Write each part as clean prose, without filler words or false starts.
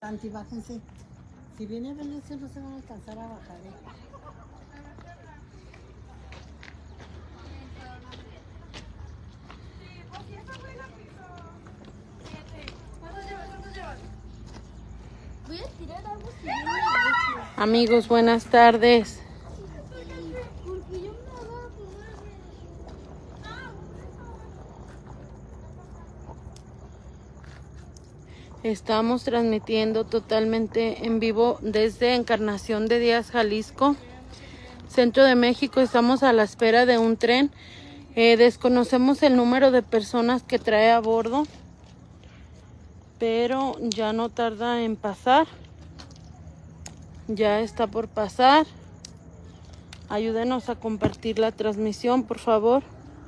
Antibájense. Si viene Venecia no se van a alcanzar a bajar. Voy a tirar algo. Amigos, buenas tardes. Estamos transmitiendo totalmente en vivo desde Encarnación de Díaz, Jalisco, Centro de México. Estamos a la espera de un tren. Desconocemos el número de personas que trae a bordo, pero ya no tarda en pasar. Ya está por pasar. Ayúdenos a compartir la transmisión, por favor.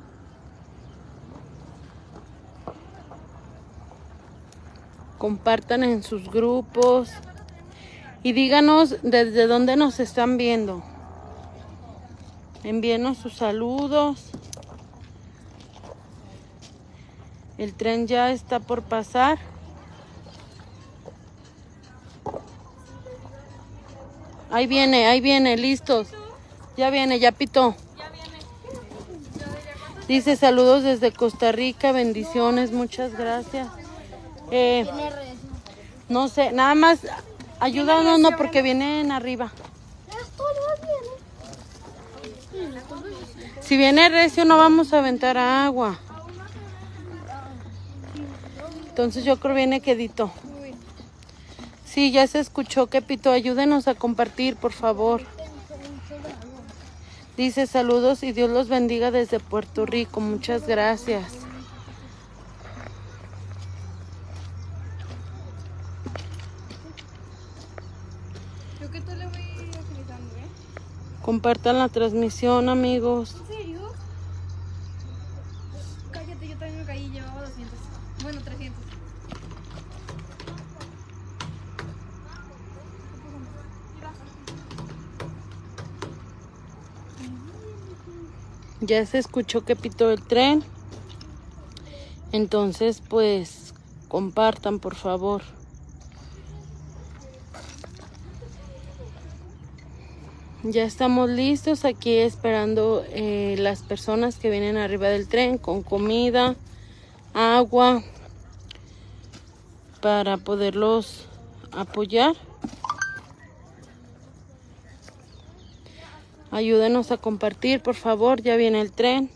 Compartan en sus grupos y díganos desde dónde nos están viendo. Envíenos sus saludos. El tren ya está por pasar. Ahí viene, listos. Ya viene, ya pitó. Dice saludos desde Costa Rica, bendiciones, muchas gracias. No sé, nada más ayúdanos, no, porque vienen arriba. Si viene recio no vamos a aventar agua. Entonces yo creo viene quedito. Sí, ya se escuchó que pitó. Ayúdenos a compartir, por favor. Dice saludos y Dios los bendiga desde Puerto Rico. Muchas gracias. Yo que tú le voy utilizando, Compartan la transmisión, amigos. ¿En serio? Cállate, yo también me caí, llevaba 200. Bueno, 300. Ya se escuchó que pitó el tren. Entonces, pues, compartan, por favor. Ya estamos listos aquí esperando las personas que vienen arriba del tren con comida, agua, para poderlos apoyar. Ayúdenos a compartir, por favor. Ya viene el tren.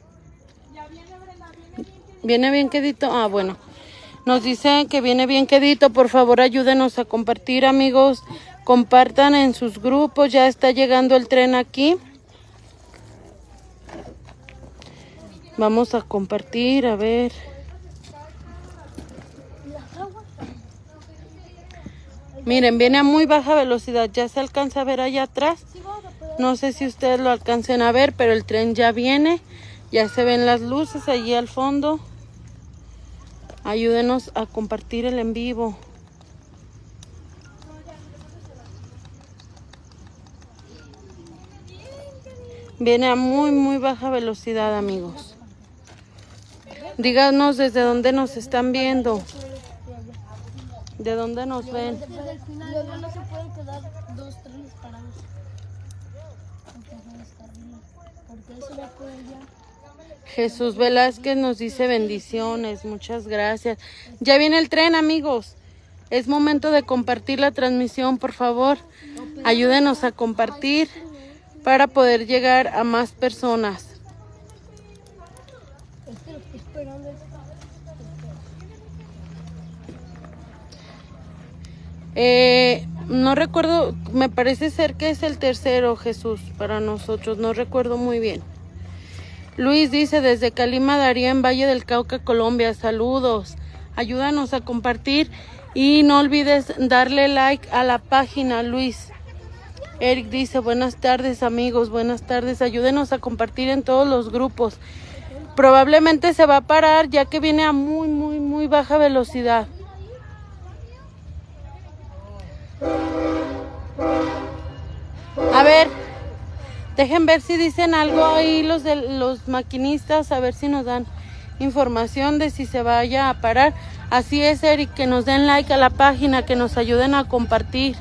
¿Viene bien quedito? Ah, bueno. Nos dicen que viene bien quedito. Por favor, ayúdenos a compartir, amigos. Compartan en sus grupos. Ya está llegando el tren aquí. Vamos a compartir, a ver. Miren, viene a muy baja velocidad. Ya se alcanza a ver allá atrás. No sé si ustedes lo alcancen a ver, pero el tren ya viene. Ya se ven las luces allí al fondo. Ayúdenos a compartir el en vivo. Viene a muy baja velocidad, amigos. Díganos desde dónde nos están viendo. ¿De dónde nos ven? Desde el final no se pueden quedar 2 trenes parados. Porque eso va por allá. Jesús Velázquez nos dice bendiciones, muchas gracias. Ya viene el tren, amigos. Es momento de compartir la transmisión, por favor. Ayúdenos a compartir para poder llegar a más personas. No recuerdo, me parece ser que es el tercero, Jesús, para nosotros. No recuerdo muy bien. Luis dice desde Calima Daría en Valle del Cauca, Colombia. Saludos. Ayúdanos a compartir y no olvides darle like a la página, Luis. Eric dice buenas tardes, amigos. Buenas tardes. Ayúdenos a compartir en todos los grupos. Probablemente se va a parar ya que viene a muy baja velocidad. A ver, dejen ver si dicen algo ahí los maquinistas, a ver si nos dan información de si se vaya a parar. Así es, Eric, que nos den like a la página, que nos ayuden a compartir.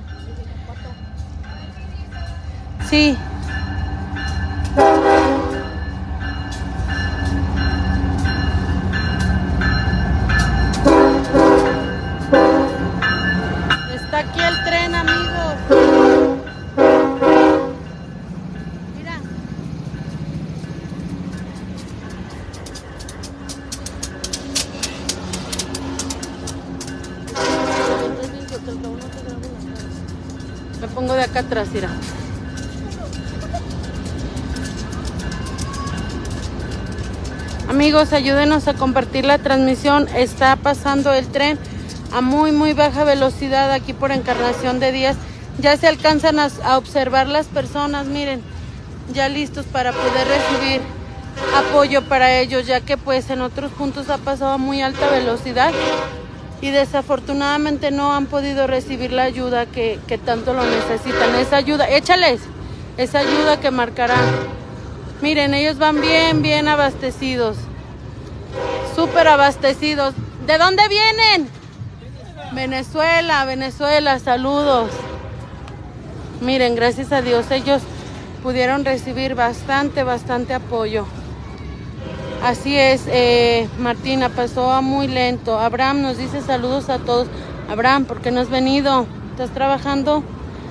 Sí. Está aquí el tren, amigos. Mira. Me pongo de acá atrás, mira. Amigos, ayúdenos a compartir la transmisión. Está pasando el tren a muy baja velocidad aquí por Encarnación de Díaz. Ya se alcanzan a observar las personas, miren, ya listos para poder recibir apoyo para ellos, ya que pues en otros puntos ha pasado a muy alta velocidad y desafortunadamente no han podido recibir la ayuda que tanto lo necesitan. Esa ayuda, échales, esa ayuda que marcarán. Miren, ellos van bien abastecidos, súper abastecidos. ¿De dónde vienen? Venezuela, saludos. Miren, gracias a Dios ellos pudieron recibir bastante apoyo. Así es, Martina, pasó a muy lento. Abraham nos dice saludos a todos. Abraham, ¿por qué no has venido? ¿Estás trabajando?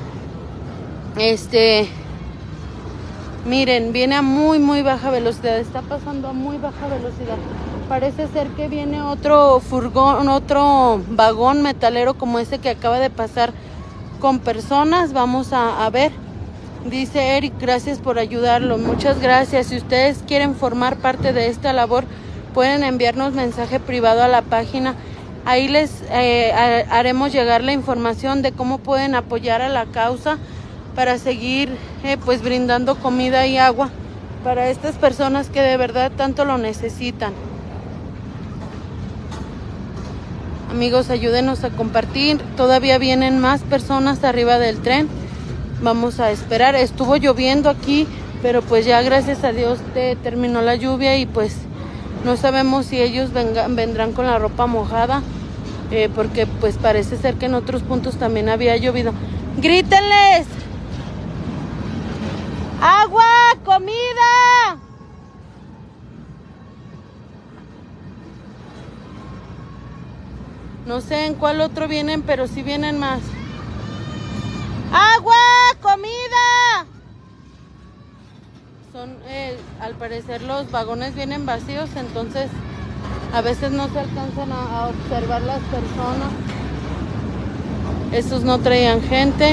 Miren, viene a muy baja velocidad. Está pasando a muy baja velocidad. Parece ser que viene otro furgón, otro vagón metalero como ese que acaba de pasar con personas. Vamos a ver. Dice Eric, gracias por ayudarlo. Muchas gracias. Si ustedes quieren formar parte de esta labor, pueden enviarnos mensaje privado a la página. Ahí les haremos llegar la información de cómo pueden apoyar a la causa para seguir pues brindando comida y agua para estas personas que de verdad tanto lo necesitan. Amigos, ayúdenos a compartir. Todavía vienen más personas arriba del tren. Vamos a esperar. Estuvo lloviendo aquí, pero pues ya gracias a Dios terminó la lluvia y pues no sabemos si ellos vendrán con la ropa mojada, porque pues parece ser que en otros puntos también había llovido. ¡Grítenles! ¡Agua! ¡Comida! No sé en cuál otro vienen, pero sí vienen más. ¡Agua! ¡Comida! Son, al parecer los vagones vienen vacíos, entonces a veces no se alcanzan a observar las personas. Estos no traían gente.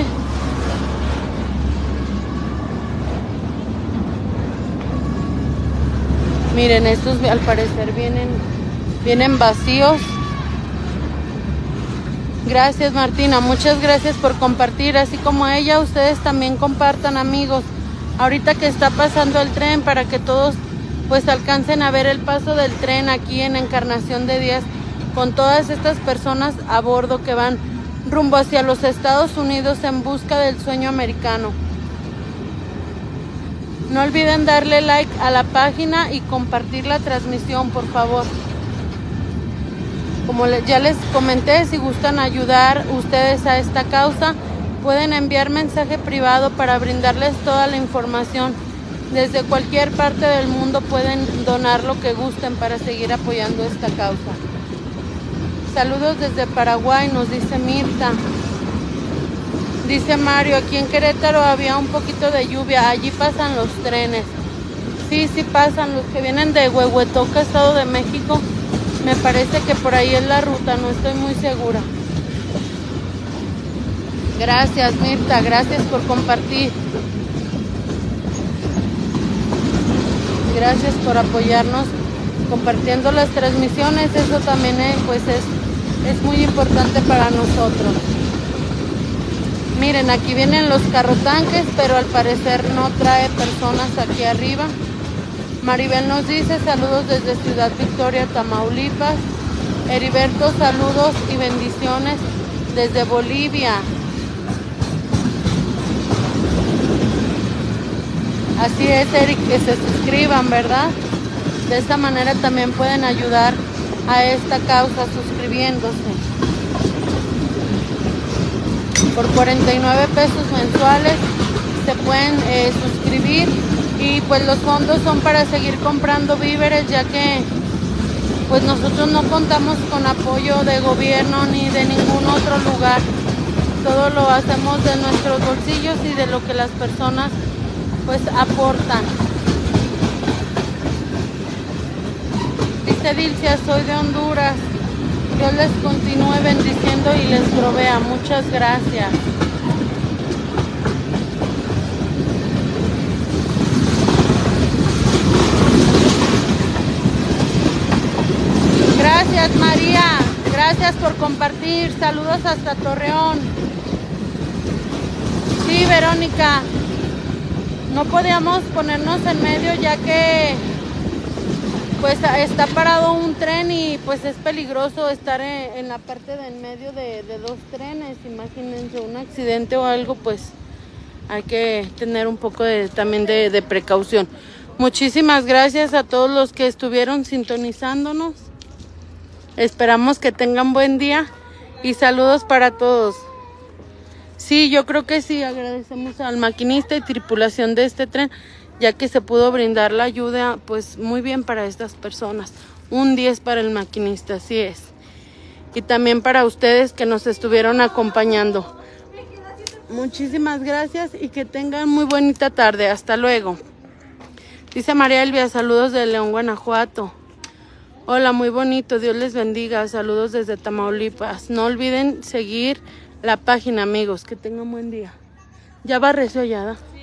Miren, estos al parecer vienen vacíos. Gracias, Martina, muchas gracias por compartir, así como ella, ustedes también compartan, amigos, ahorita que está pasando el tren, para que todos pues alcancen a ver el paso del tren aquí en Encarnación de Díaz, con todas estas personas a bordo que van rumbo hacia los Estados Unidos en busca del sueño americano. No olviden darle like a la página y compartir la transmisión, por favor. Como ya les comenté, si gustan ayudar ustedes a esta causa, pueden enviar mensaje privado para brindarles toda la información. Desde cualquier parte del mundo pueden donar lo que gusten para seguir apoyando esta causa. Saludos desde Paraguay, nos dice Mirta. Dice Mario, aquí en Querétaro había un poquito de lluvia, allí pasan los trenes. Sí pasan, los que vienen de Huehuetoca, Estado de México. Me parece que por ahí es la ruta, no estoy muy segura. Gracias, Mirta, gracias por compartir. Gracias por apoyarnos compartiendo las transmisiones. Eso también pues es muy importante para nosotros. Miren, aquí vienen los carrotanques, pero al parecer no trae personas aquí arriba. Maribel nos dice saludos desde Ciudad Victoria, Tamaulipas. Heriberto, saludos y bendiciones desde Bolivia. Así es, Eric, que se suscriban, ¿verdad? De esta manera también pueden ayudar a esta causa suscribiéndose. Por 49 pesos mensuales se pueden suscribir, y pues los fondos son para seguir comprando víveres, ya que pues nosotros no contamos con apoyo de gobierno ni de ningún otro lugar. Todo lo hacemos de nuestros bolsillos y de lo que las personas pues aportan. Dice Dilcia, soy de Honduras. Dios les continúe bendiciendo y les provea. Muchas gracias. Gracias, María. Gracias por compartir. Saludos hasta Torreón. Sí, Verónica. No podíamos ponernos en medio, ya que pues está parado un tren y pues es peligroso estar en la parte del medio de dos trenes. Imagínense un accidente o algo, pues hay que tener un poco también de precaución. Muchísimas gracias a todos los que estuvieron sintonizándonos. Esperamos que tengan buen día y saludos para todos. Sí, yo creo que sí, agradecemos al maquinista y tripulación de este tren, ya que se pudo brindar la ayuda pues muy bien para estas personas. Un 10 para el maquinista, así es. Y también para ustedes que nos estuvieron acompañando. Muchísimas gracias y que tengan muy bonita tarde. Hasta luego. Dice María Elvia, saludos de León, Guanajuato. Hola, muy bonito, Dios les bendiga. Saludos desde Tamaulipas. No olviden seguir la página, amigos. Que tengan buen día. Ya va recién hollada.